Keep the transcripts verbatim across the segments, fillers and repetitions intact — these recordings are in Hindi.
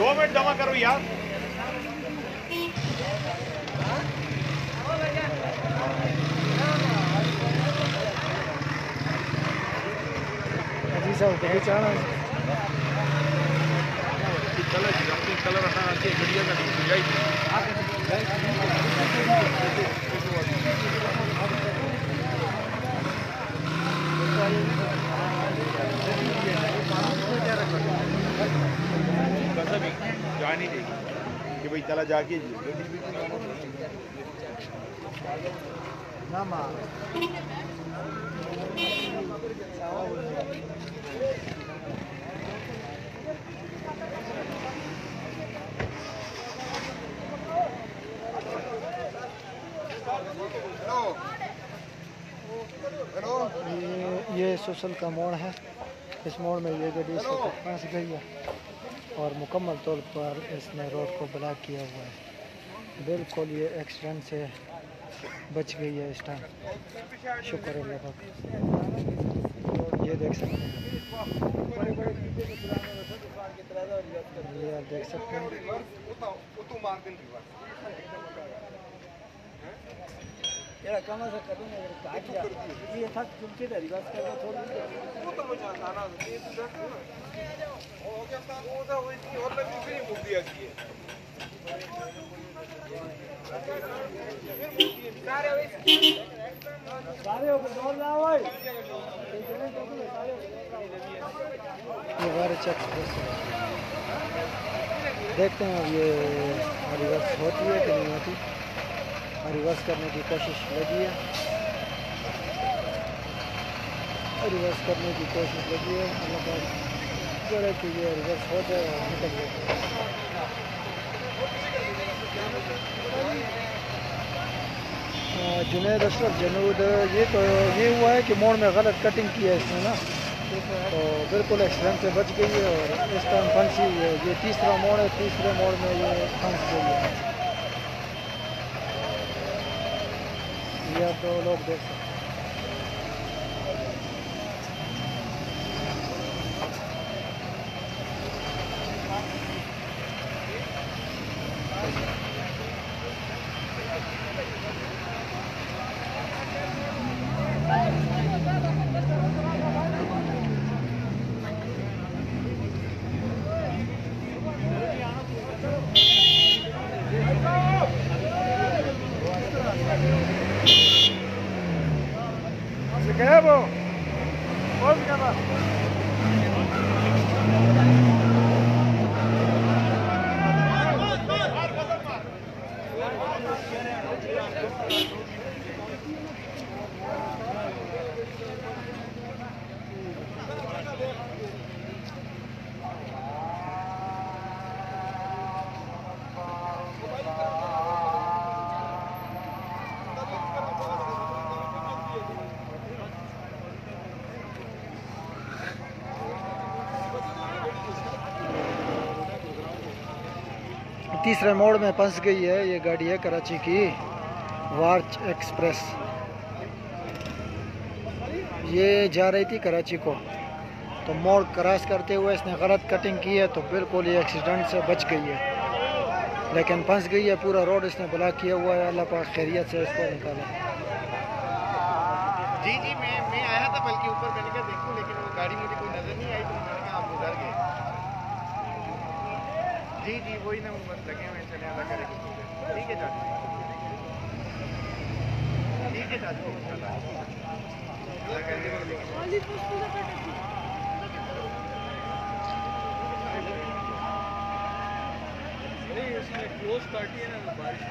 दो मिनट जमा करो यार। जी साहब कभी चाहना कलर कलर हटा के गड़िया का जाई जा नहीं देगी कि भाई चला जाके ना माँ ये ये सोशल का मोड़ है। इस मोड़ में ये गाड़ी फंस गई है और मुकम्मल तौर पर इसने रोड को ब्लॉक किया हुआ है। बिल्कुल ये एक्सीडेंट से बच गई है इस टाइम, शुक्र अल्लाह का। ये देख सकते हैं, ये आप देख सकते हैं। यार कम से कम काट दिया ये था तुमसे रिवर्स करके छोड़ दिया वो तो मुझे आना ये तो देखो ना हो गया था वो तो वही और लगी फिर मुड़ दिया कि सारे सारे हो जोर ना भाई ये बार चेक देखते हैं अब ये रिवर्स होती है कि नहीं होती। रिवर्स करने की कोशिश लगी है, रिवर्स करने की कोशिश लगी है। अल्लाह पाक करे कि ये रिवर्स हो जाए और निकल जाए। जुनैद अशरफ जनूद ये तो ये हुआ है कि मोड़ में गलत कटिंग की है इसने ना, तो बिल्कुल एक्सीडेंट से बच गई है और इस टाइम फंसी है। ये तीसरा मोड़ है, तीसरे मोड़ में ये फंस गई है। ये आप दो लोग देख सकते हैं। ¿Qué es, bro? ¿Cómo se llama? तीसरे मोड़ में फंस गई है ये गाड़ी है कराची की वार्च एक्सप्रेस। ये जा रही थी कराची को, तो मोड़ क्रॉस करते हुए इसने गलत कटिंग की है, तो बिल्कुल ये एक्सीडेंट से बच गई है, लेकिन फंस गई है। पूरा रोड इसने ब्लॉक किया हुआ है। अल्लाह पाक खैरियत से इसको निकाला। जी जी मैं मैं आया था बल्कि ऊपर, मैंने कहा देखूं, लेकिन वो गाड़ी मुझे कोई नजर नहीं आई, तो मैंने कहा आप उधर गए। जी जी वही ना, वो बस लगे हुए चले अल्लाह करे। ठीक है चाचू, ठीक है चाचू, क्लोज पार्टी है ना बारिश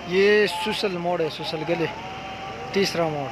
ये सुसल मोड़ है, सुसल गले, तीसरा मोड़।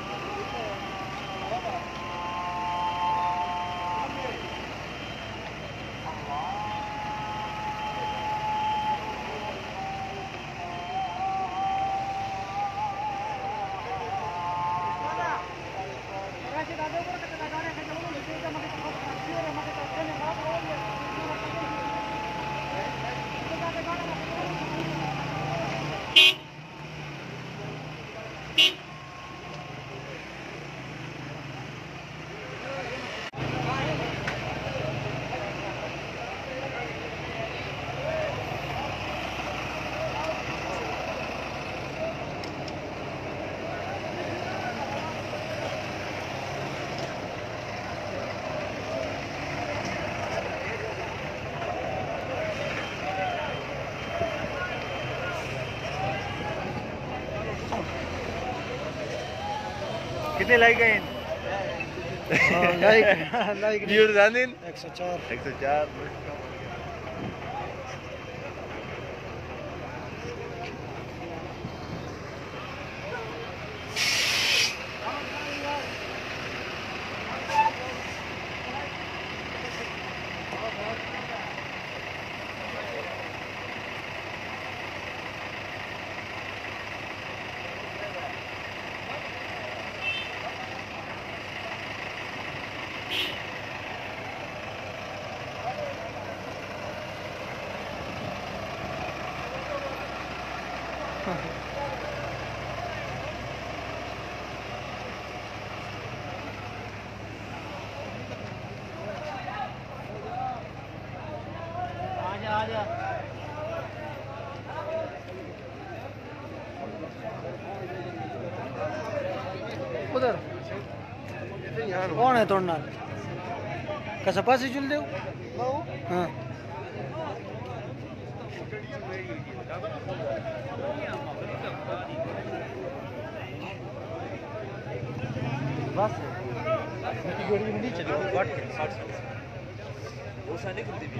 कितने लाइक गए लाइक लाइक व्यूअर जानिन एक सौ चार एक सौ चार। आजा आजा उधर कौन है तोड़ना कैसा पास चल दे। हाँ बस गाड़ी में नहीं चलो वो शादी कर दी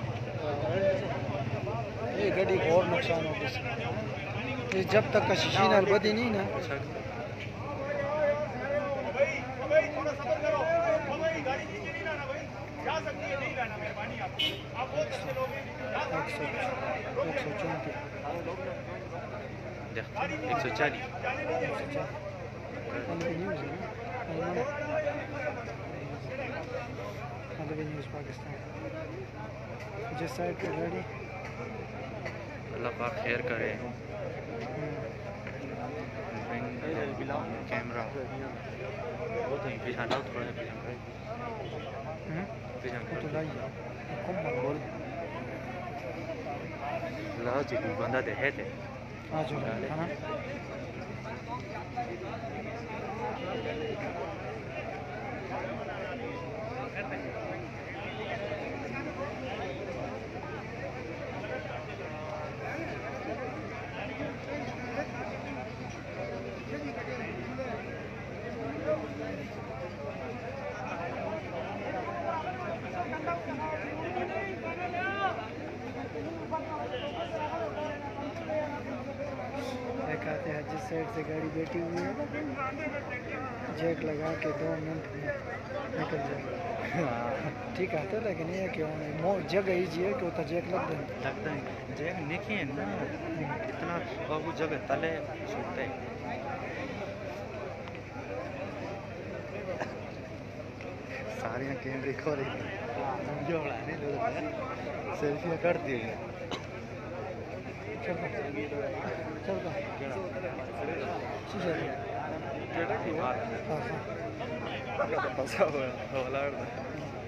ये गाड़ी को और नुकसान हो गया जब तक का शीशी नाल बदी नहीं ना। एक सौ चालीस न्यूज़ पाकिस्तान जिस साइड पे गाड़ी अल्लाह पाक खैर करे। कैमरा वो तो पीछा ना थोड़ा पीछा तो लाइए कम बोल ला जी बंदा दे है थे आज हो रहा है ना। कहते हैं जिस साइड से गाड़ी बैठी हुई है जैक लगा के दो मिनट में निकल जाए ठीक आता है। लेकिन ये क्यों नहीं जगह ईजी है कि उतना जैक लग जाए लगता है जैक नहीं है ना इतना और वो जगह तले छूटते सारियाँ कैमरे खो रही समझो सेल्फियाँ कर दी चल चल फंसा हुआ है